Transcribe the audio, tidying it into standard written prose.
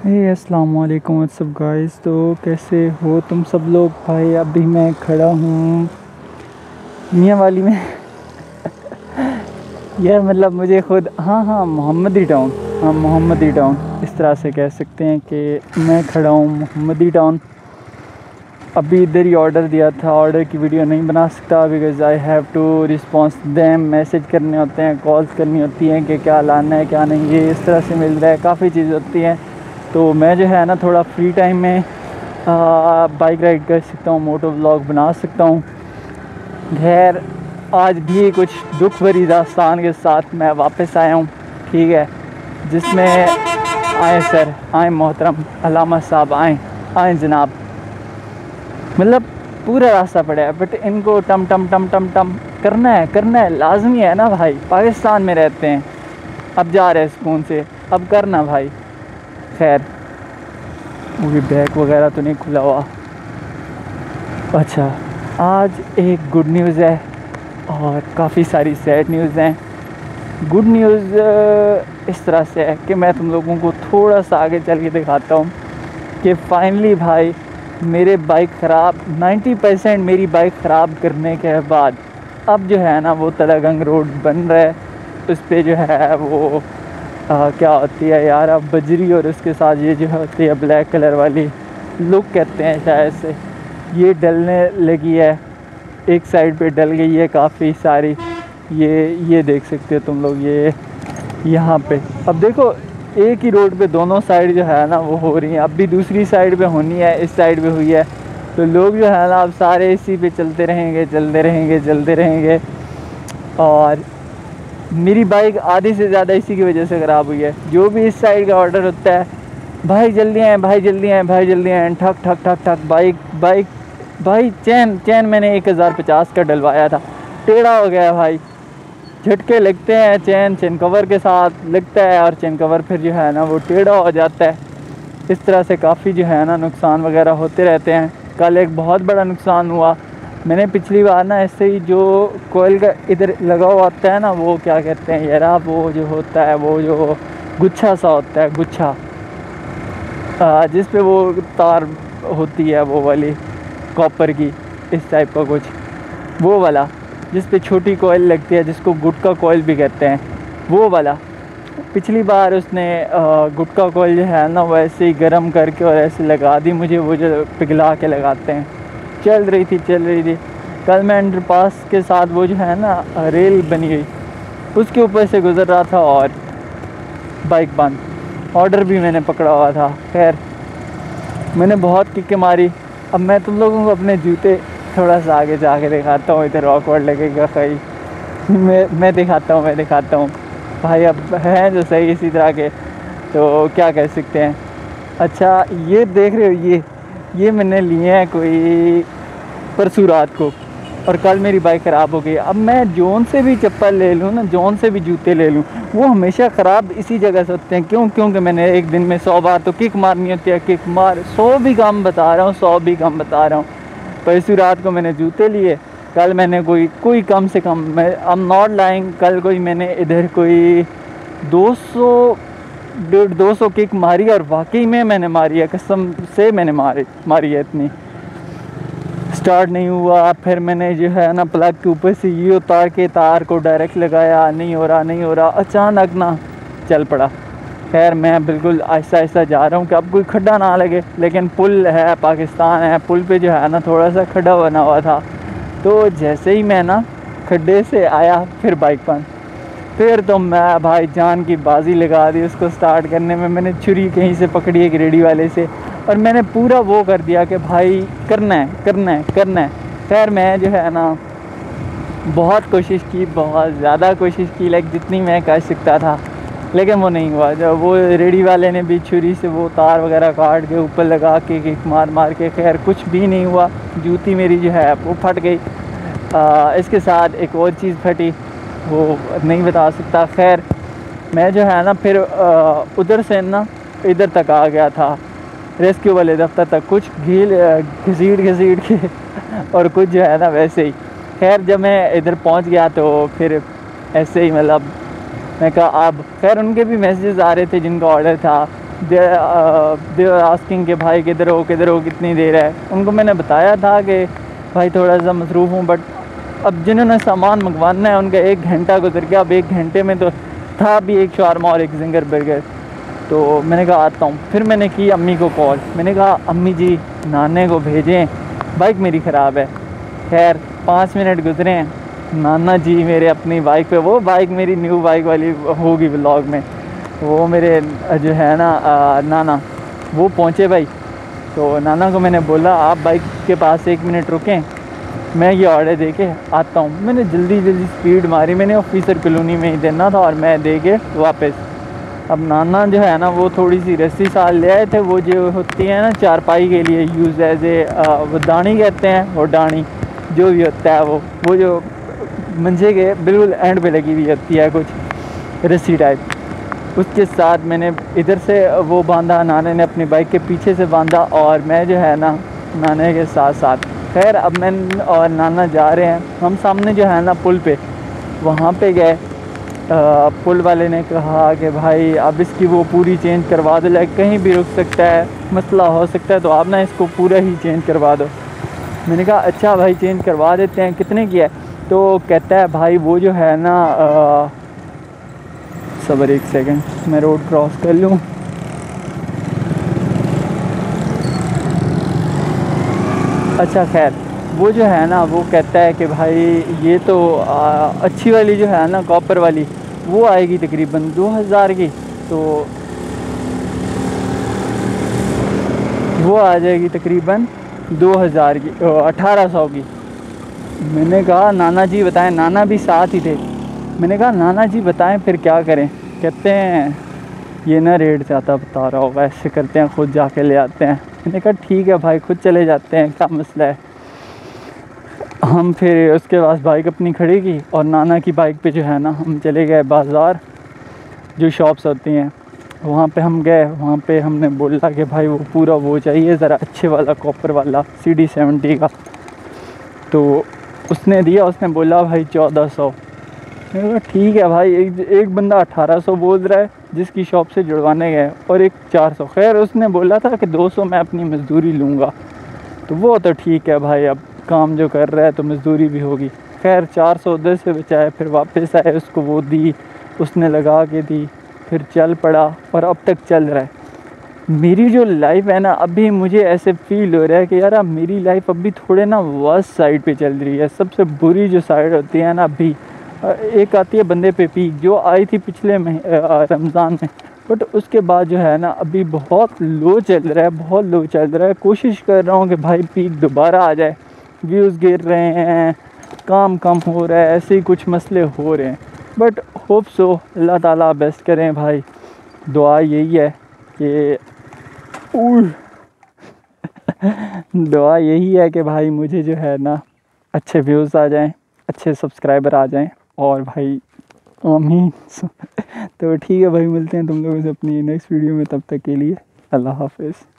अस्सलाम वालेकुम WhatsApp guys. तो कैसे हो तुम सब लोग भाई। अभी मैं खड़ा हूँ मियाँ वाली में यार मतलब मुझे खुद हाँ मोहम्मदी टाउन। हाँ मोहम्मदी टाउन इस तरह से कह सकते हैं कि मैं खड़ा हूँ मोहम्मदी टाउन। अभी इधर ही ऑर्डर दिया था। ऑर्डर की वीडियो नहीं बना सकता because I have to response them. Message करने होते हैं, कॉल्स करनी होती हैं कि क्या लाना है क्या नहीं। ये इस तरह से मिल रहा है, काफ़ी चीज़ होती हैं। तो मैं जो है ना थोड़ा फ्री टाइम में बाइक राइड कर सकता हूँ, मोटो व्लॉग बना सकता हूँ। खैर आज भी कुछ दुख भरी दास्तान के साथ मैं वापस आया हूँ, ठीक है, जिसमें आए सर, आए मोहतरम अल्लामा साहब, आए जनाब। मतलब पूरा रास्ता पड़ा है बट इनको टम टम टम टम टम करना है लाजमी है ना भाई। पाकिस्तान में रहते हैं, अब जा रहे हैं सुकून से, अब करना भाई। खैर वो भी बैग वगैरह तो नहीं खुला हुआ। अच्छा, आज एक गुड न्यूज़ है और काफ़ी सारी सैड न्यूज़ हैं। गुड न्यूज़ इस तरह से है कि मैं तुम लोगों को थोड़ा सा आगे चल के दिखाता हूँ कि फाइनली भाई मेरे बाइक ख़राब 90% मेरी बाइक ख़राब करने के बाद अब जो है ना वो तलागंग रोड बन रहा है। उस पर जो है वो क्या होती है यार, अब बजरी और उसके साथ ये जो होती है ब्लैक कलर वाली लुक कहते हैं शायद से, ये डलने लगी है। एक साइड पे डल गई है काफ़ी सारी। ये देख सकते हो तुम लोग, ये यहाँ पे अब देखो एक ही रोड पे दोनों साइड जो है ना वो हो रही हैं। अब भी दूसरी साइड पे होनी है, इस साइड पे हुई है। तो लोग जो है ना अब सारे इसी पे चलते रहेंगे। और मेरी बाइक आधी से ज़्यादा इसी की वजह से ख़राब हुई है। जो भी इस साइड का ऑर्डर होता है, भाई जल्दी आएँ, ठक ठक ठक ठक बाइक भाई चैन मैंने 1050 का डलवाया था, टेढ़ा हो गया भाई। झटके लगते हैं, चेन कवर के साथ लगता है और चेन कवर फिर जो है ना वो टेढ़ा हो जाता है। इस तरह से काफ़ी जो है ना नुकसान वगैरह होते रहते हैं। कल एक बहुत बड़ा नुकसान हुआ। मैंने पिछली बार ना ऐसे ही जो कोयल का इधर लगा हुआ होता है ना, वो क्या कहते हैं यार, वो जो होता है वो जो गुच्छा सा होता है, गुच्छा जिस पे वो तार होती है वो वाली कॉपर की, इस टाइप का कुछ, वो वाला जिस पे छोटी कोयल लगती है, जिसको गुटका कोयल भी कहते हैं, वो वाला। पिछली बार उसने गुटका कोयल जो है ना वो ऐसे ही गर्म करके और ऐसे लगा दी मुझे, वो जो पिघला के लगाते हैं। चल रही थी। कल मैं अंडरपास के साथ वो जो है ना रेल बनी हुई, उसके ऊपर से गुज़र रहा था और बाइक बंद। ऑर्डर भी मैंने पकड़ा हुआ था। खैर मैंने बहुत किक्के मारी। अब मैं तुम लोगों को अपने जूते थोड़ा सा आगे जाके दिखाता हूँ। इधर ऑकवर्ड लगेगा कहीं, मैं दिखाता हूँ भाई। अब हैं जो सही इसी तरह के, तो क्या कह सकते हैं। अच्छा ये देख रहे हो, ये मैंने लिए हैं कोई परसों रात को, और कल मेरी बाइक ख़राब हो गई। अब मैं जोन से भी चप्पल ले लूँ ना, जोन से भी जूते ले लूँ, वो हमेशा ख़राब इसी जगह से होते हैं। क्योंकि मैंने एक दिन में 100 बार तो किक मारनी होती है। किक मार 100 भी कम बता रहा हूँ। परसों रात को मैंने जूते लिए, कल मैंने कोई कम से कम, मैं आई एम नॉट लाइंग, कल कोई मैंने इधर कोई 200 150 किक मारी, और वाकई में मैंने मारी है, कसम से मैंने मारी है इतनी। स्टार्ट नहीं हुआ, फिर मैंने जो है ना प्लग के ऊपर से ये उतार के तार को डायरेक्ट लगाया, नहीं हो रहा, अचानक ना चल पड़ा। खैर मैं बिल्कुल आहिस्ता जा रहा हूँ कि अब कोई खड्डा ना लगे, लेकिन पुल है, पाकिस्तान है, पुल पे जो है ना थोड़ा सा खड्डा बना हुआ था। तो जैसे ही मैं ना खड्डे से आया, फिर बाइक बंद। फिर तो मैं भाई जान की बाजी लगा दी उसको स्टार्ट करने में। मैंने छुरी कहीं से पकड़ी एक रेडी वाले से, और मैंने पूरा वो कर दिया कि भाई करना है। खैर मैं जो है ना बहुत कोशिश की, बहुत ज़्यादा कोशिश की, लाइक जितनी मैं कर सकता था, लेकिन वो नहीं हुआ। जब वो रेडी वाले ने भी छुरी से वो तार वगैरह काट के ऊपर लगा के किक मार के, खैर कुछ भी नहीं हुआ। जूती मेरी जो है वो फट गई। इसके साथ एक और चीज़ फटी, वो नहीं बता सकता। खैर मैं जो है ना फिर उधर से ना इधर तक आ गया था, रेस्क्यू वाले दफ्तर तक, कुछ घसीट के और कुछ जो है ना वैसे ही। खैर जब मैं इधर पहुंच गया तो फिर ऐसे ही मतलब मैं कहा अब, खैर उनके भी मैसेजेस आ रहे थे जिनका ऑर्डर था, दे आस्किंग के भाई किधर हो कितनी देर है। उनको मैंने बताया था कि भाई थोड़ा सा मसरूफ़ हूँ, बट अब जिन्होंने सामान मंगवाना है उनका 1 घंटा गुजर गया। अब 1 घंटे में तो था भी एक शावरमा और एक जिंगर बर्गर। तो मैंने कहा आता हूँ। फिर मैंने की अम्मी को कॉल, मैंने कहा अम्मी जी नाने को भेजें, बाइक मेरी ख़राब है। खैर 5 मिनट गुजरे हैं, नाना जी मेरे अपनी बाइक पे, वो बाइक मेरी न्यू बाइक वाली होगी व्लॉग में, वो मेरे जो है ना नाना वो पहुँचे भाई। तो नाना को मैंने बोला आप बाइक के पास 1 मिनट रुकें, मैं ये ऑर्डर दे के आता हूँ। मैंने जल्दी स्पीड मारी, मैंने ऑफिसर कॉलोनी में ही देना था और मैं दे के वापस। अब नाना जो है ना वो थोड़ी सी रस्सी साल ले आए थे, वो जो होती है ना चारपाई के लिए यूज़ एज ए वो दानी कहते हैं, वो दानी जो भी होता है वो जो मंजे के बिल्कुल एंड पे लगी हुई होती है कुछ रस्सी टाइप, उसके साथ मैंने इधर से वो बांधा, नाने ने अपनी बाइक के पीछे से बांधा और मैं जो है ना नाने के साथ साथ। खैर अब मैं और नाना जा रहे हैं, हम सामने जो है ना पुल पे वहाँ पे गए। पुल वाले ने कहा कि भाई अब इसकी वो पूरी चेंज करवा दो, लाइक कहीं भी रुक सकता है, मसला हो सकता है, तो आप ना इसको पूरा ही चेंज करवा दो। मैंने कहा अच्छा भाई चेंज करवा देते हैं, कितने की है? तो कहता है भाई वो जो है ना सबर 1 सेकंड मैं रोड क्रॉस कर लूँ। अच्छा खैर वो जो है ना वो कहता है कि भाई ये तो अच्छी वाली जो है ना कॉपर वाली वो आएगी तकरीबन 2000 की, तो वो आ जाएगी तकरीबन 2000 की 1800 की। मैंने कहा नाना जी बताएं, नाना भी साथ ही थे। मैंने कहा नाना जी बताएं फिर क्या करें? कहते हैं ये ना रेट ज़्यादा बता रहा होगा, ऐसे करते हैं ख़ुद जाके ले आते हैं। मैंने कहा ठीक है भाई खुद चले जाते हैं, क्या मसला है। हम फिर उसके पास बाइक अपनी खड़ी की और नाना की बाइक पे जो है ना हम चले गए बाज़ार, जो शॉप्स होती हैं वहाँ पे हम गए। वहाँ पे हमने बोला कि भाई वो पूरा वो चाहिए ज़रा अच्छे वाला कॉपर वाला CD70 का, तो उसने दिया। उसने बोला भाई 1400। मैंने कहा ठीक है भाई, एक बंदा 1800 बोल रहा है जिसकी शॉप से जुड़वाने गए, और एक 400। खैर उसने बोला था कि 200 मैं अपनी मज़दूरी लूँगा, तो वो तो ठीक है भाई, अब काम जो कर रहा है तो मज़दूरी भी होगी। खैर 400 उधर से बचाए, फिर वापस आए, उसको वो दी, उसने लगा के दी, फिर चल पड़ा और अब तक चल रहा है। मेरी जो लाइफ है ना अभी मुझे ऐसे फील हो रहा है कि यार अब मेरी लाइफ अभी थोड़े ना वर्स्ट साइड पे चल रही है। सबसे बुरी जो साइड होती है ना अभी एक आती है बंदे पे पीक, जो आई थी पिछले रमज़ान में, बट उसके बाद जो है ना अभी बहुत लो चल रहा है, बहुत लो चल रहा है। कोशिश कर रहा हूँ कि भाई पीक दोबारा आ जाए, व्यूज़ गिर रहे हैं, काम कम हो रहा है, ऐसे ही कुछ मसले हो रहे हैं, बट होप सो अल्लाह ताला बेस्ट करें भाई। दुआ यही है कि दुआ यही है कि भाई मुझे जो है ना अच्छे व्यूज़ आ जाएं, अच्छे सब्सक्राइबर आ जाएं, और भाई आमीन। तो ठीक है भाई, मिलते हैं तुम लोगों से अपनी नेक्स्ट वीडियो में, तब तक के लिए अल्लाह हाफ़िज़।